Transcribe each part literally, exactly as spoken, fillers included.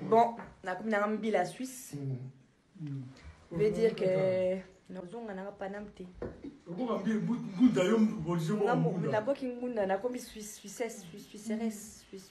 Bon, on a comme dans la Suisse. Veut dire que nous avons pas d'amté. La boque est ngunda na comme Suisse, Suisse, Suisse, Suisse,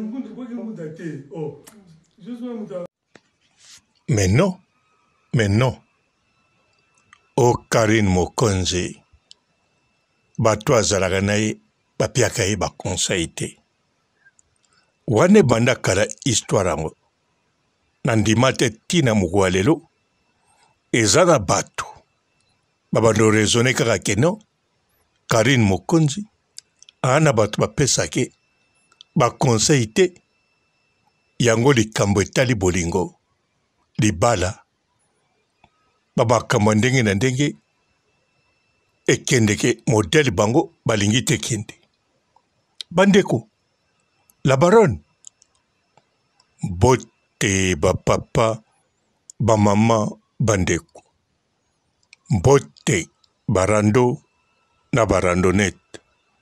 Mais non, mais non. O Karine Mokonzi, bato azalaka na ye bapiaka ye baconseil te. Wane banda kala histoire yango na ndima te tina mokolo lelo eza na bato babando raisonne kaka ke non Karine Mokonzi ana bato bapesake baconseil te yango likambo etali bolingo libala babakambo ndenge na ndenge ekendeke modèle bango balingi te kende bandeko la baronne bote bapapa bamama bandeko bote barando na barandonete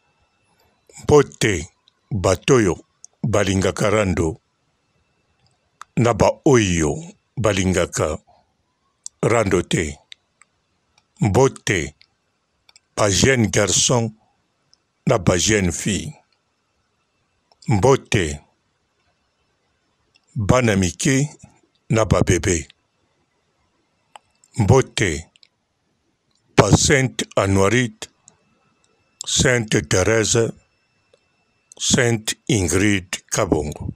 bote batoyo balingaka rando na baoyo balingaka rando te bote ba jeune garçon na ba jeune fille mbote bana mike na ba bébé mbote ba Sainte Anuarite, Sainte Thérèse, Sainte Ingrid Kabongo.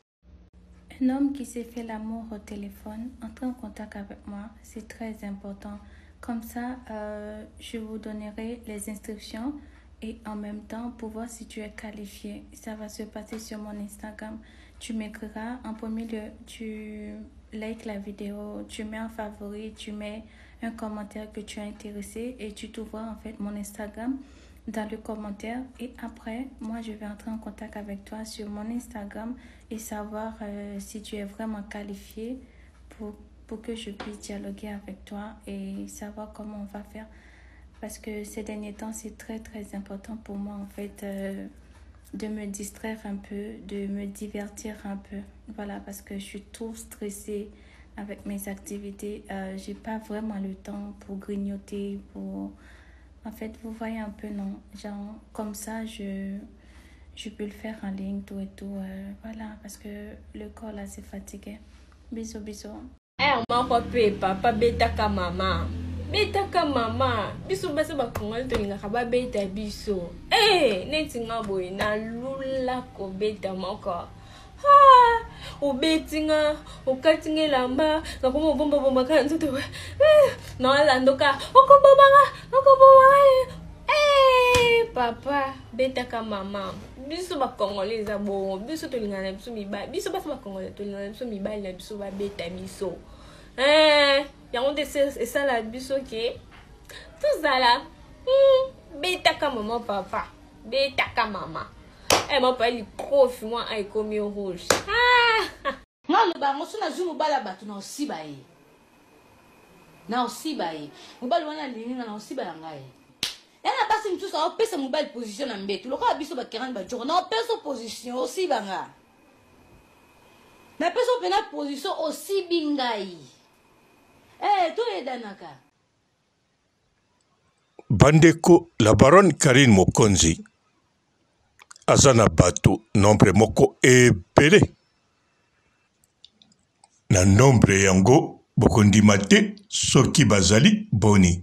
Un homme qui s'est fait l'amour au téléphone, entre en contact avec moi, c'est très important. Comme ça, euh, je vous donnerai les instructions et en même temps, pour voir si tu es qualifié. Ça va se passer sur mon Instagram. Tu m'écriras. En premier lieu, tu likes la vidéo, tu mets en favori, tu mets un commentaire que tu es intéressé et tu trouveras en fait mon Instagram dans le commentaire. Et après, moi, je vais entrer en contact avec toi sur mon Instagram et savoir euh, si tu es vraiment qualifié pour pour que je puisse dialoguer avec toi et savoir comment on va faire. Parce que ces derniers temps, c'est très très important pour moi en fait euh, de me distraire un peu, de me divertir un peu. Voilà, parce que je suis trop stressée avec mes activités. Euh, j'ai pas vraiment le temps pour grignoter, pour... En fait, vous voyez un peu, non? Genre, comme ça, je, je peux le faire en ligne, tout et tout. Euh, voilà, parce que le corps là, c'est fatigué. Bisous, bisous. Eh, on m'a pas papa beta ka mama. Beta ka mama. Biso basa ba kongol to linga ba beta biso. Eh, neti nga boy na lula ko beta moko. Ha, o betinga, o katinga lamba, na komo bomba bomba kan tutu. Eh, na lando ka. O ko bomba nga, o ko bomba. Eh, papa beta ka mama. Biso ba kongoleza bo, biso to linga na biso miba. Biso basa ba kongoleza to linga na biso miba na biso ba beta biso. Eh, yango de c'est ça la biso qui tout ça là. Hmm, beta ka maman papa. Beta ka maman. Eh, mon papa il prof moi ai comme rouge. Ah! Non, le bango sona zumu bala batu na osiba e. Na osiba e. Mobali wana linga na osiba ngai. Yana basi mtu sa opesa mobile position na mbetu. Loko biso ba kerani ba joko na opesa position osiba nga. Na pesa pena position osibi ngai. Eh, to edanaka. Bandeko, la baronne Karine Mokonzi azana bato nombre moko ebele. Na nombre yango bokondima te soki bazali boni.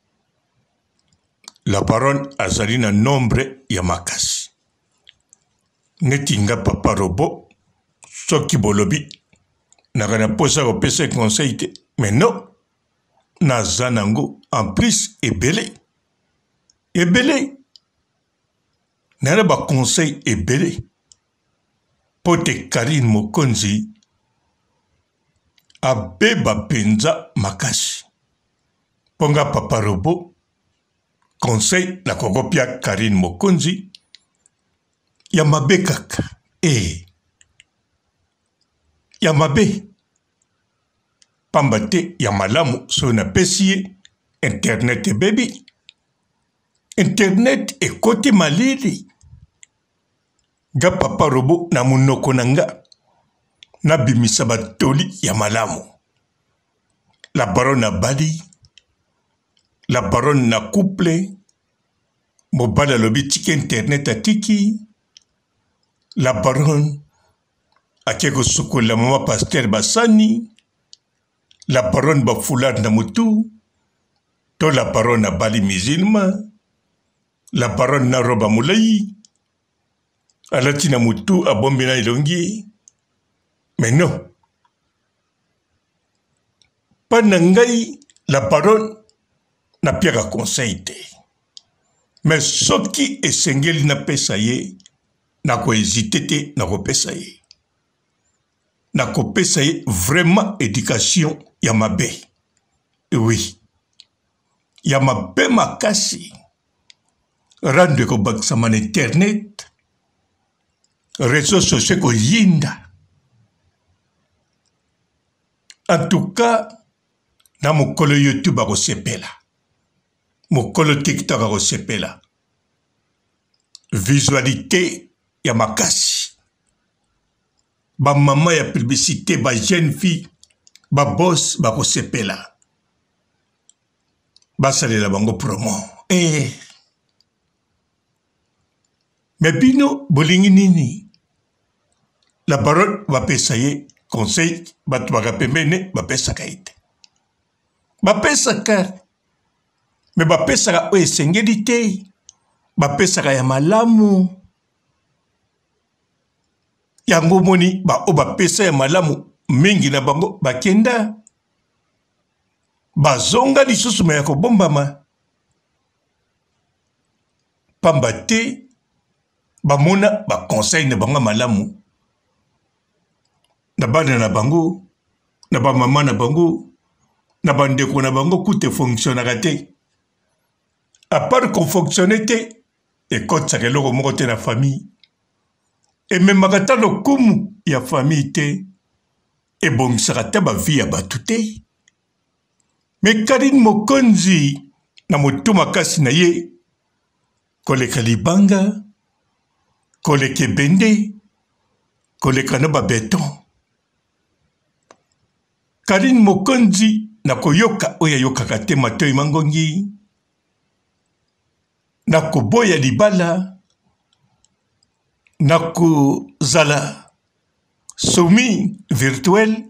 La baronne azali na nombre ya makasi. Netinga papa robo soki bolobi nakana posa kopesa conseil te. Mais non, Nazanango, en plus, ebele. Ebele. Nana ba conseil ebele. Pote Karine Mokonzi. Abe ba penza makasi. Ponga papa robo. Conseil la kokopia Karine Mokonzi. Yamabe kaka. Eh. Yamabe. Pambate ya malamu so na pesi internet e baby. Internet e kote malili. Ga papa robo na munoko nanga. nabimisa batoli ya malamu. La baronne na bali, la baronne na couple, mobala lobi tiki internet atiki, la baronne akeko suko la mama pasteur basani, la baronne ba foulard na mutu, to la baronne na bali musulman, la baronne na roba mulai, alati na mutu abombi na ilongi. Mais non. Pas nangai la baronne na piaka conseil te. Mais soki esengeli na pesa ye, na ko hésiter te na ko pesa ye. Na ko pesa ye vraiment éducation ya mabe. Et oui. Ya mabe makasi. Rande ko baksa man internet. Réseaux sociaux ko yinda. En tout cas, na mokolo YouTube ako sepela. Mokolo TikTok ako sepela. Visualité ya makasi. Ba maman ya publicité, ba jeune fille, ba boss bako sepela. Ba salela bango promo. Eh. Mais bino bolingi nini? La baronne va payer conseil, batu bakapembene bapesaka ite. Bapesaka, me bapesaka oyo esengeli te, bapesaka ya malamu. Yango moni ba o bapesa ya malamu mingi na bango bakenda. Bazonga lisusu me ya kobombama. Pamba te, bamona ba conseil na bango malamu. Na bana na bango, na ba mama na bango, na bandeko na bango kute fonctionnera te. À part qu'on fonctionne te, et quand ça keloko moko te na famille, et même magata lo kumu ya famille te, et bon sera te ba vie ya batu te. Mais Karine Mokonzi, na motu makasi na ye, koleka libanga, koleke bende, koleka no ba beton. Karine Mokonzi na koyoka oya yokaka te Matoi Mangongi, na koboya libala, na kozala soumis virtuel,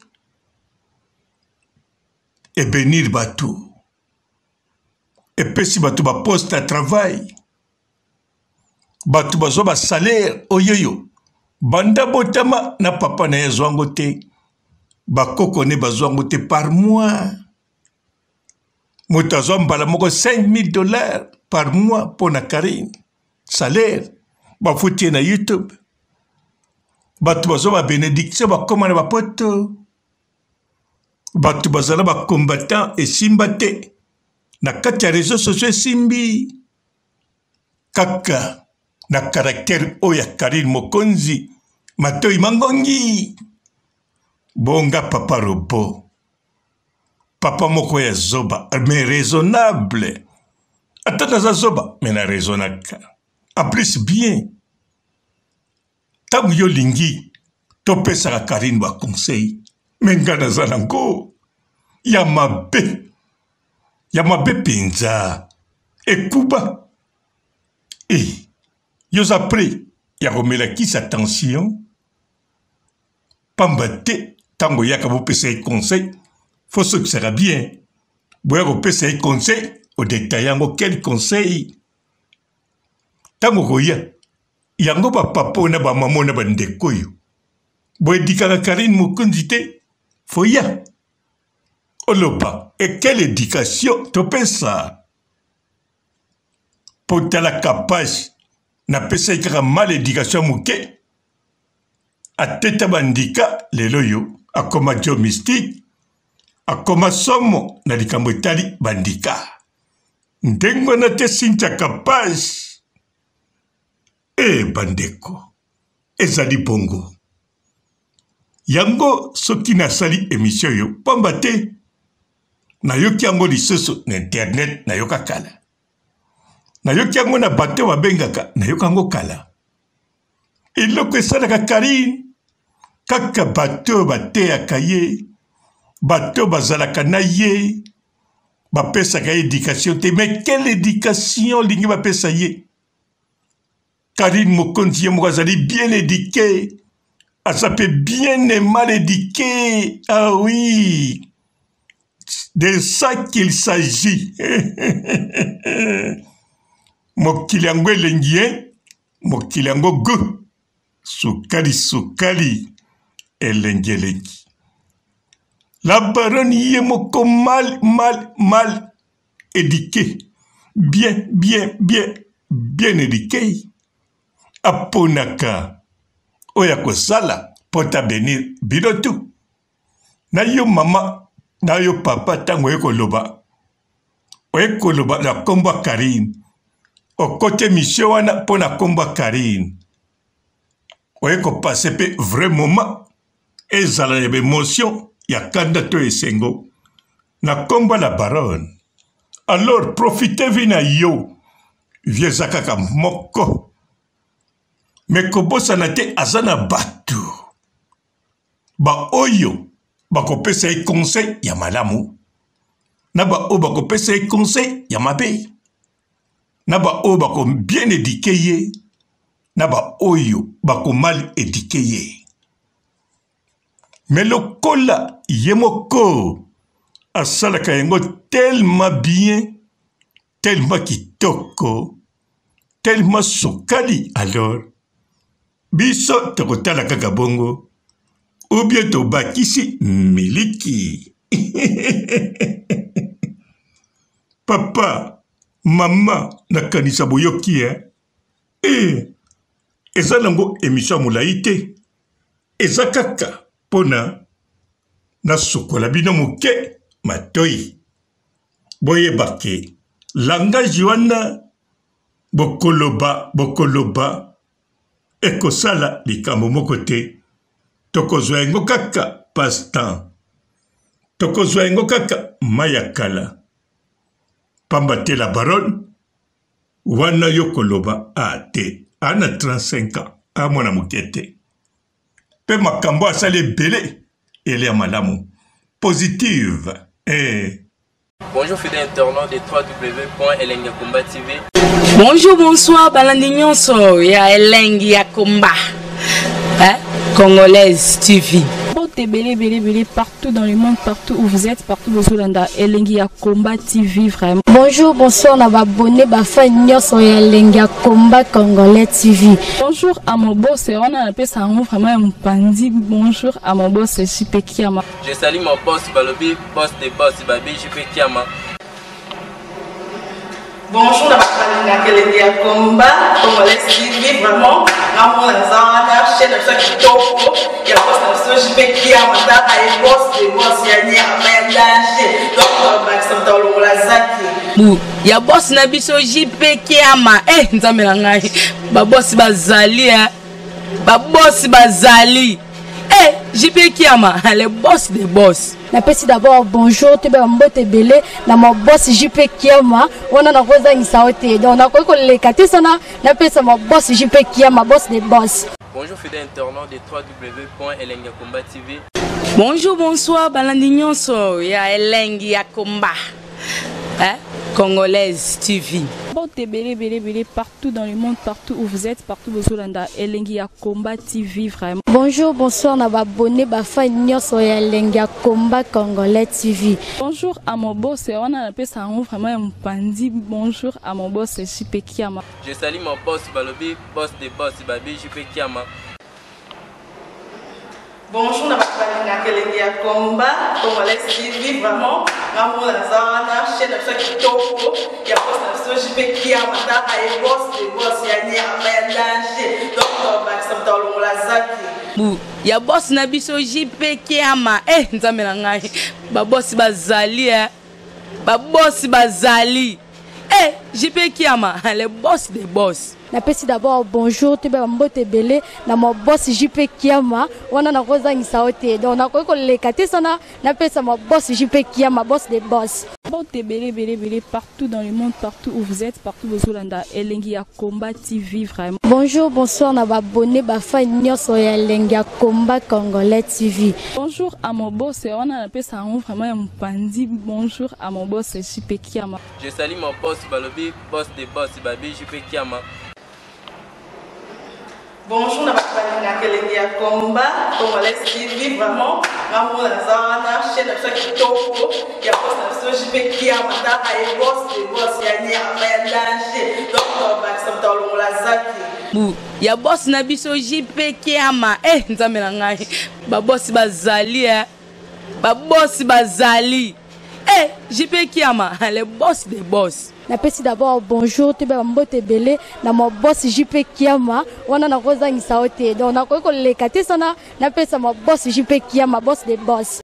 et bénir batou. Et pesi batou ba poste à travail, batou bazo ba salaire oyoyo, banda botama na papa na yazwango te. Bakoko ne bazwango te par mois. Moutazwa mbala moko cinq mille dollars par mois pour na Karine. Salaire. Bafouti na YouTube. Batu bazwa ba bénédiction bakoma na bapoto. Batu bazala ba combattant et simbate. Na kati ya réseaux sociaux simbi. Kaka. Na caractère oya Karine Mokonzi. Matoi Mangongi. Bonga papa robot. Papa moko ya zoba. Mais raisonnable. Attends za zoba. Mais na raisonnaka. En plus bien. Tabu yo lingi. Tope sa Karine wa conseil. Menga na zanango. Ya mabe. Ya mabe pinza. Et kuba. Et. Yo après. Ya romela qui sa tension. Pambate. Tango yaka vous pese conseil, faut ce que sera bien. Boya vous pese conseil, au détail yango quel conseil. Tango goya, yango ba papa na ba maman na ba ndeko yo. Boya dikaka Karine Mokonzi te, faut ya. Olopa, et quelle éducation, to pesa. Pour la capacité, na pesa ikaka mal éducation mouke. A teta bandika, le loyo. Akoma jo mystique, akoma somo na likambo etali bandika. Ndengo na te sincha kapaz. E bandeko, ezali bongo. Yango soki nasali émission yo, pamba te, na yoki yango lisusu na internet na yoka kala. Na yoki yango na bato wabengaka na yoka yango kala. Iloko esalaka Karine, kaka bato bateyaka ye bato bazalaka na ye bapesaka ye éducation te. Mais quelle éducation lingi bapesa ye? Karine Mokonzi ye moko azali bien éduqué, azape bien et mal éduqué. Ah oui, de ça qu'il s'agit. Mokili yango elengi ye, mokili yango gu sukali sukali elengi elengi. La baronne y est moko mal, mal, mal éduquée. Bien, bien, bien, bien éduquée. Aponaka. Oya kosala, pota benir bilotu. Na yo mama, na yo papa tango ekoloba. Ekoloba na komba Karine. O kote mission wana pona komba Karine. Oyeko passe pe vrai moment. Ezala yebe émotion. Yakanda to esengo na komba la baronne. Alors profitez na yo viezaka ka moko me kobosa na te azana batu ba oyo bakopesa e conseil ya malamu na ba o bakopesa e conseil ya mabe na ba o bako bien éduqué ye na ba oyo bako mal éduqué ye. Mais le kola yemoko asalaka yango tellement bien, tellement kitoko, tellement sokali. Alors biso tokotala kaka bongo ou bien tobakisi miliki. Papa, maman nakanisa boyoki hein. Eh, eza nango émission molai te. Eza kaka pona na sokola bino moke matoi. Boye bake langage wana bokoloba bokoloba ekosala likambo moko te. Tokozwa yango kaka passe-temps. Tokozwa yango kaka mayakala. Pamba te la baronne wana yokoloba ate ana trente-cinq ans a mwana mokete. Pe makambo asale belé ele ya malamu positive. Eh. Bonjour fidèles internautes de w w w point elengi ya komba T V. Bonjour, bonsoir, balandi nyonso ya Elengi ya Komba. Hein? Congolaise T V. Belé, belé, belé, partout dans le monde, partout où vous êtes, partout où vous êtes, Elengi ya Komba T V, vraiment. Bonjour, bonsoir, on va abonner à fan nyonso ya Elengi ya Komba Congolais T V. Bonjour à mon boss, on a appelé ça vraiment un pandi. Bonjour à mon boss, J P Kiama. Je salue mon boss Balobi, boss des boss Babi, J P Kiama. Bonjour, à Elengi ya Komba Congolais T V, vraiment. Ramon Lazana, chaîne de ceux qui topo, il y a boss de J P Kiama, il boss des boss, il y a ni à danger. Donc, on va s'entendre au Lazaki. Ya boss na biso J P Kiama. Eh, nzambe na ngai. Ba boss bazali hein. Ba boss bazali. Eh, J P Kiama, le boss des boss. Na pesi d'abord bonjour, te ba mbote belé na mo boss J P Kiama. Wana na koza ngisaote. Donc na ko le kati sana na pesa mo boss J P Kiama, boss des boss. Bonjour fidèles internautes de w w w point elengi ya komba T V. Bonjour, bonsoir, balandi nyonso ya Elengi ya Komba. Hein? Congolaise T V. Belé, belé, belé, partout dans le monde, partout où vous êtes, partout où vous êtes, Elengi ya Komba T V, vraiment. Bonjour, bonsoir, on va abonner à fan nyonso ya Elengi ya Komba Congolais T V. Bonjour à mon boss, on a appelé ça vraiment un pandi. Bonjour à mon boss, J P Kiama. Je salue mon boss Balobi, boss des boss Babi, J P Kiama. Bonjour, à Elengi ya Komba Congolais T V, vraiment. Ramon Lazana, chaîne de ceux qui topo, il y a boss de J P Kiama, il boss des boss, il y a ni à danger. Donc, on va s'entendre au Lazaki. Ya boss na biso J P Kiama. Eh, nzambe na ngai. Ba boss bazali hein. Ba boss bazali. Eh, J P Kiama, le boss des boss. Na pesi d'abord bonjour, te ba mbote belé na mo boss J P Kiama. Wana na koza ngisaote. Donc na ko le kati sana na pesa mo boss J P Kiama, boss des boss. Bote belé belé belé partout dans le monde, partout où vous êtes, partout où vous êtes. Elengia Combat T V vraiment. Bonjour, bonsoir, na abonné ba fa nyoso ya Elengia Combat Congolais T V. Bonjour à mon boss, on a appelé ça vraiment un pandi. Bonjour à mon boss J P Kiama. Je salue mon boss Balobi, boss des boss Babi J P Kiama. Bonjour, na balinga Elengia Combat Congolais T V vraiment. Ngamo na zana chaîne na chaque kitoko ya boss na J P Kiama ta ay boss des boss ya nya ya danger. Donc ba ça tolo la zaki. Bu ya boss na biso J P Kiama eh nzambe na ngai ba boss bazali eh ba boss bazali eh J P Kiama le boss des boss. Napesi d'abord bonjour te ba mbote belé na mo boss J P Kiama wana na koza ngisa ote donc na ko ko lekate sana napesa mo boss J P Kiama boss des boss.